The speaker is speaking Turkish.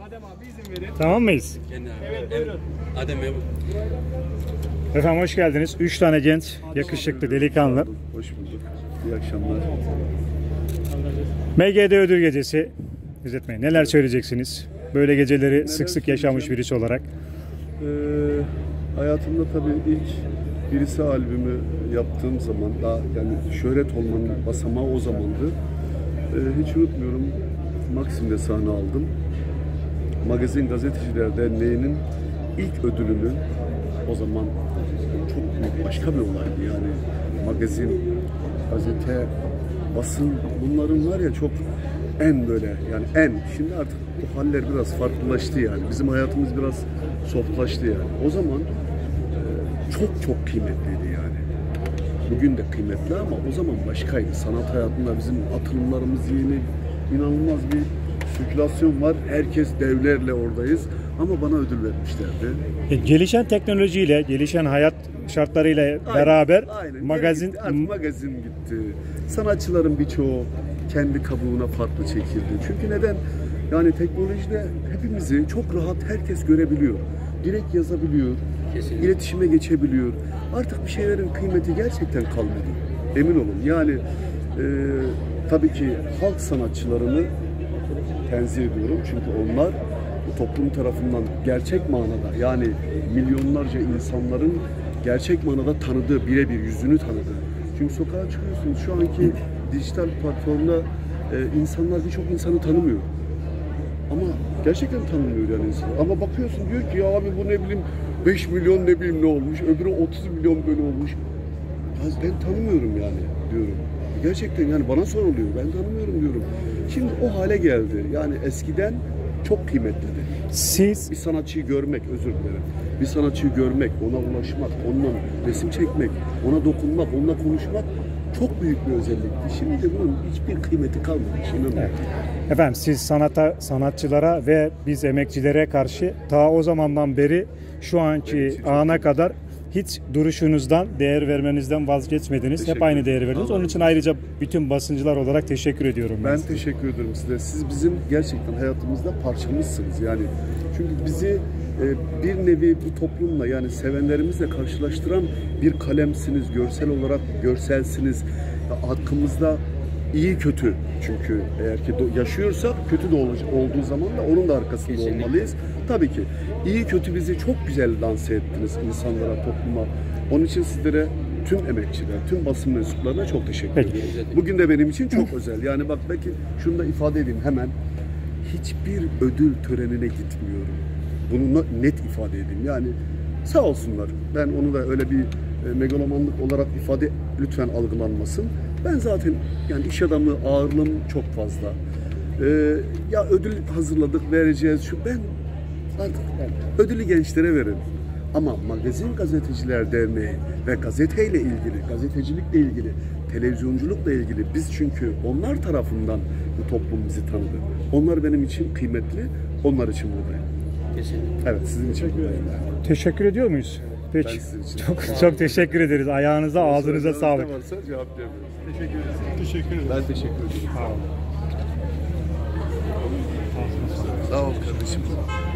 Adem abi izin verin. Tamam mıyız? Evet buyurun. Adem Bey. Efendim hoş geldiniz. 3 tane genç, yakışıklı delikanlı. Hoş bulduk. İyi akşamlar. MGD Ödül Gecesi. İzzet Bey, neler söyleyeceksiniz? Böyle geceleri sık sık yaşamış birisi olarak. Hayatımda tabii ilk birisi albümü yaptığım zaman daha yani şöhret olmanın basamağı o zamandı. Hiç unutmuyorum. Maksim'de sahne aldım. Magazin Gazeteciler Derneği'nin ilk ödülünü o zaman çok büyük başka bir olaydı yani. Magazin, gazete, basın bunların var ya çok en böyle yani en. Şimdi artık bu haller biraz farklılaştı yani. Bizim hayatımız biraz softlaştı yani. O zaman çok kıymetliydi yani. Bugün de kıymetli ama o zaman başkaydı. Sanat hayatında bizim atılımlarımız yeni, inanılmaz bir sirkülasyon var. Herkes devlerle oradayız. Ama bana ödül vermişlerdi. Gelişen teknolojiyle, gelişen hayat şartlarıyla beraber aynen. magazin... Artık magazin gitti. Sanatçıların birçoğu kendi kabuğuna farklı çekildi. Çünkü neden? Yani teknolojide hepimizi çok rahat herkes görebiliyor. Direkt yazabiliyor. Kesinlikle. İletişime geçebiliyor. Artık bir şeylerin kıymeti gerçekten kalmadı. Emin olun. Yani tabii ki halk sanatçılarını tenzih ediyorum. Çünkü onlar bu toplum tarafından gerçek manada yani milyonlarca insanların gerçek manada tanıdığı, birebir yüzünü tanıdığı. Çünkü sokağa çıkıyorsunuz şu anki dijital platformda insanlar birçok insanı tanımıyor. Ama gerçekten tanımıyor yani insan. Ama bakıyorsun diyor ki ya abi bu ne bileyim 5 milyon ne bileyim ne olmuş, öbürü 30 milyon böyle olmuş. Ya ben tanımıyorum yani diyorum. Gerçekten yani bana soruluyor, ben tanımıyorum diyorum. Şimdi o hale geldi. Yani eskiden çok kıymetliydi. Siz Bir sanatçıyı görmek, özür dilerim. Bir sanatçıyı görmek, ona ulaşmak, onunla resim çekmek, ona dokunmak, onunla konuşmak çok büyük bir özellikti. Şimdi bunun hiçbir kıymeti kalmadı. Evet. Efendim siz sanatçılara ve biz emekçilere karşı ta o zamandan beri şu anki ana kadar hiç duruşunuzdan, değer vermenizden vazgeçmediniz. Hep aynı değer verdiniz. Onun için ayrıca bütün basıncılar olarak teşekkür ediyorum. Ben teşekkür ederim size. Siz bizim gerçekten hayatımızda parçamızsınız. Yani çünkü bizi bir nevi bu toplumla yani sevenlerimizle karşılaştıran bir kalemsiniz, görsel olarak görselsiniz. Hakkımızda iyi kötü çünkü eğer ki yaşıyorsak kötü de olduğu zaman da onun da arkasında Kesinlikle. olmalıyız. Tabii ki iyi kötü bizi çok güzel lanse ettiniz insanlara, topluma. Onun için sizlere tüm emekçiler, tüm basın mensuplarına çok teşekkür ederim. Bugün de benim için çok özel. Yani bak belki şunu da ifade edeyim hemen. Hiçbir ödül törenine gitmiyorum. Bunu net ifade edeyim. Yani sağ olsunlar. Ben onu da öyle bir megalomanlık olarak ifade lütfen algılanmasın. Ben zaten yani iş adamı ağırlığım çok fazla. Ya ödül hazırladık vereceğiz şu ben artık yani, ödülü gençlere verin. Ama Magazin Gazeteciler Derneği ve gazeteyle ilgili, gazetecilikle ilgili, televizyonculukla ilgili biz çünkü onlar tarafından bu toplum bizi tanıdı. Onlar benim için kıymetli, onlar için buradayım. Kesinlikle. Evet, sizin için buradayım. Teşekkür ediyor muyuz? Peki. Ben sizin için. Çok teşekkür ederiz. Ayağınıza, ağzınıza sağlık. Varsa cevaplayabilirim. Teşekkür ederiz. Teşekkür ederim. Ben teşekkür ederim. Sağ olun. Sağ ol kardeşim.